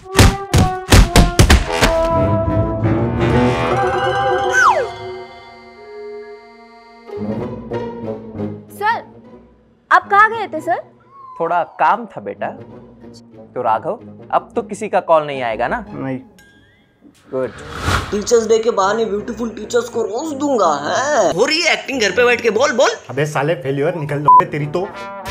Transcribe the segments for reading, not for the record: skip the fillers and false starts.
Sir, आप कहाँ गए थे सर? थोड़ा काम था बेटा। तो राघव, अब तो किसी का कॉल नहीं आएगा ना? नहीं। गुड। टीचर्स डे के बहाने ब्यूटीफुल टीचर्स को रोज दूंगा है। हो रही है एक्टिंग घर पे बैठ के, बोल बोल। अबे साले फेलियर, निकल लो तेरी तो।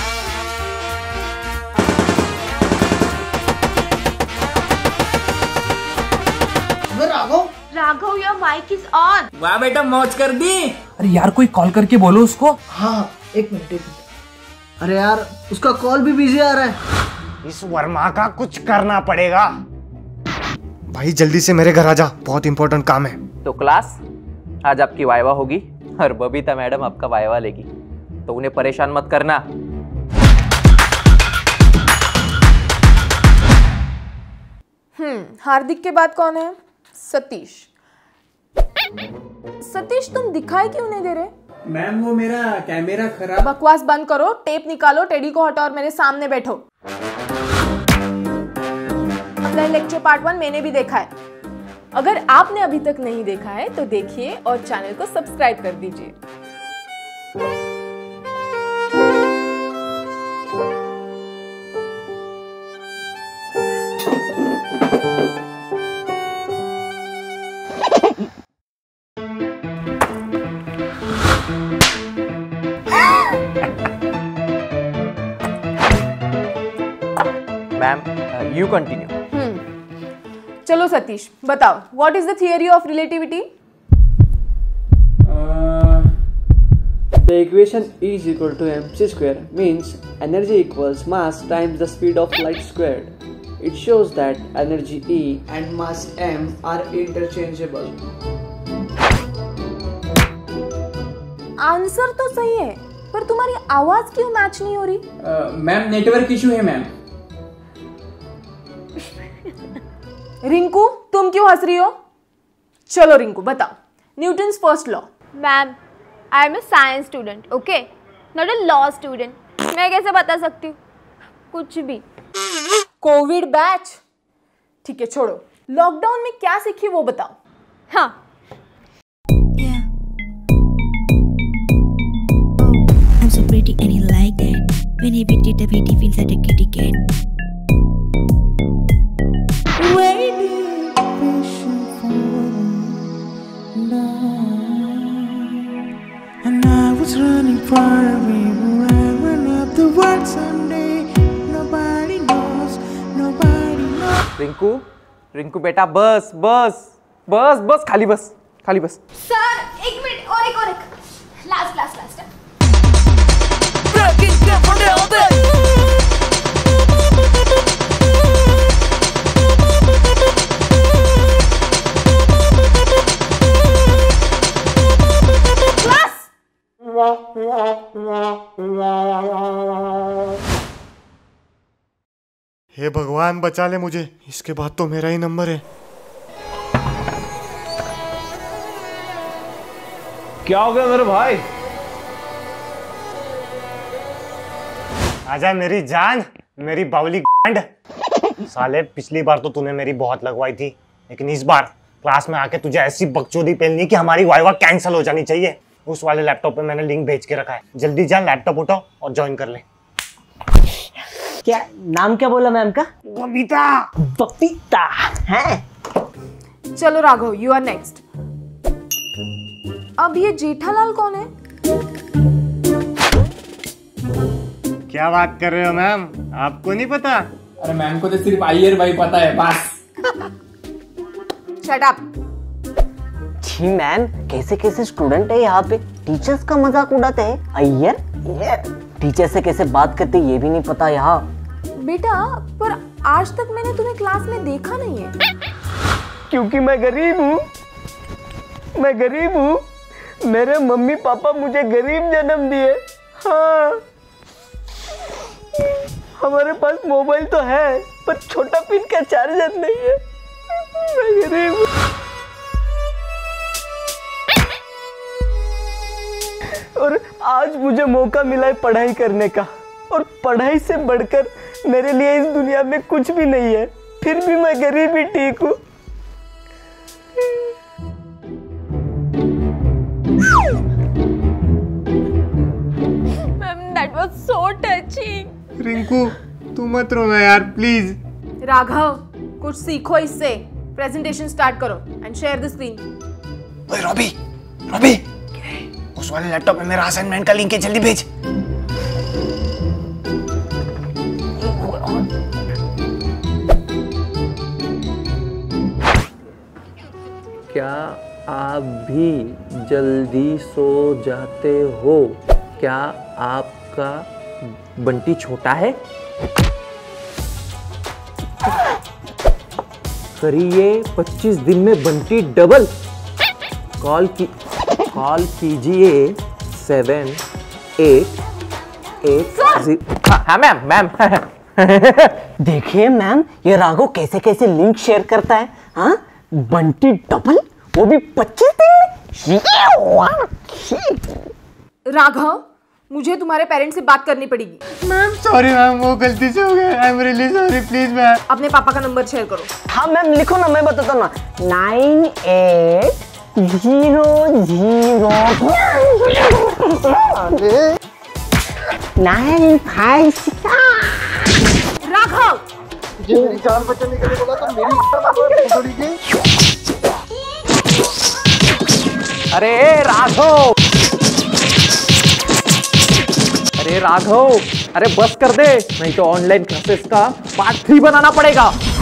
Raghav, your mic is on. वाह बेटा, मौज कर दी। अरे यार, कोई कॉल करके बोलो उसको। हाँ, एक मिनट। अरे यार, उसका कॉल भी बिजी आ रहा है। इस वर्मा का कुछ करना पड़ेगा। भाई जल्दी से मेरे घर आजा, बहुत इंपॉर्टेंट काम है। तो क्लास, आज आपकी वाइवा होगी और बबीता मैडम आपका वाइवा लेगी, तो उन्हें परेशान मत करना। हार्दिक के बाद कौन है? सतीश। सतीश, तुम दिखाई क्यों नहीं दे रहे? मैम, वो मेरा कैमरा खराब। बकवास बंद करो, टेप निकालो, टेडी को हटाओ और मेरे सामने बैठो। अपना लेक्चर पार्ट 1 मैंने भी देखा है। अगर आपने अभी तक नहीं देखा है तो देखिए और चैनल को सब्सक्राइब कर दीजिए। Ma'am, you continue. चलो सतीश, बताओ, what is the theory of relativity? The equation E is equal to mc square means energy equals mass times the speed of light squared. It shows that energy E and mass m are interchangeable. Answer तो सही है, पर तुम्हारी आवाज क्यों match नहीं हो रही? मैम, नेटवर्क इशू है मैम। रिंकू, तुम क्यों हंस रही हो? चलो रिंकू, बताओ, Newton's first law. Ma'am, I am a science student, okay, not a law student. मैं कैसे बता सकती हूँ कुछ भी? Covid batch. ठीक है, छोड़ो। लॉकडाउन में क्या सीखी वो बताओ। हाँ, I'm so pretty and he like that. When he beat it up, he feels like a kitty cat. And I was running far away, where I run up the world someday. Nobody knows, nobody knows. Rinku, Rinku बेटा, बस बस बस बस, खाली बस, खाली बस। Sir, एक मिनट, और एक लास्ट हे भगवान, बचा ले मुझे, इसके बाद तो मेरा ही नंबर है। क्या हो गया मेरे भाई? आजा मेरी जान, मेरी बावली गांड। साले, पिछली बार तो तूने मेरी बहुत लगवाई थी, लेकिन इस बार क्लास में आके तुझे ऐसी बकचोदी पेलनी कि हमारी वाइवा कैंसिल हो जानी चाहिए। उस वाले लैपटॉप पे मैंने लिंक भेज के रखा है, जल्दी जा, लैपटॉप उठाओ और ज्वाइन कर ले। क्या नाम क्या बोला मैम का? बबीता। बबीता है। चलो राघव, यू आर नेक्स्ट। अब ये जेठालाल कौन है? क्या बात कर रहे हो मैम, आपको नहीं पता? अरे मैम को तो सिर्फ अय्यर भाई पता है बस। Shut up. जी मैम, कैसे कैसे स्टूडेंट है यहाँ पे, टीचर्स का मजाक उड़ाते हैं। अय्यर टीचर से कैसे बात करते ये भी नहीं पता यहाँ। बेटा, पर आज तक मैंने तुम्हें क्लास में देखा नहीं है। क्योंकि मैं गरीब हूँ, मेरे मम्मी पापा मुझे गरीब जन्म दिए। हाँ, हमारे पास मोबाइल तो है, पर छोटा पिन का चार्जर नहीं है। मैं गरीब हूँ। और आज मुझे मौका मिला है पढ़ाई करने का, और पढ़ाई से बढ़कर मेरे लिए इस दुनिया में कुछ भी नहीं है। फिर भी मैं गरीब ही ठीक हूँ। Ma'am that was so touching. Rinku तू मत रोना यार प्लीज। राघव कुछ सीखो इससे। प्रेजेंटेशन स्टार्ट करो एंड शेयर द स्क्रीन। ओए रॉबी रॉबी उस वाले लैपटॉप में मेरा असाइनमेंट का लिंक है, जल्दी भेज। क्या आप भी जल्दी सो जाते हो? क्या आपका बंटी छोटा है? करिए 25 दिन में बंटी डबल। कॉल कीजिए 7880। हाँ मैम मैम। देखिए मैम ये राघव कैसे कैसे लिंक शेयर करता है। हाँ बंटी डबल, वो भी 25 दिन में। राघव मुझे तुम्हारे पेरेंट्स से बात करनी पड़ेगी। मैम सॉरी मैम, वो गलती से हो गया। I am really sorry, please ma'am. अपने पापा का नंबर शेयर करो। हाँ मैम लिखो ना, मैं बताता हूँ ना। 9800 राघव मेरी जान बचाने के लिए बोला तो मेरी थोड़ी की। अरे राघव, अरे राघव, अरे बस कर दे, नहीं तो ऑनलाइन क्लासेस का पार्ट 3 बनाना पड़ेगा।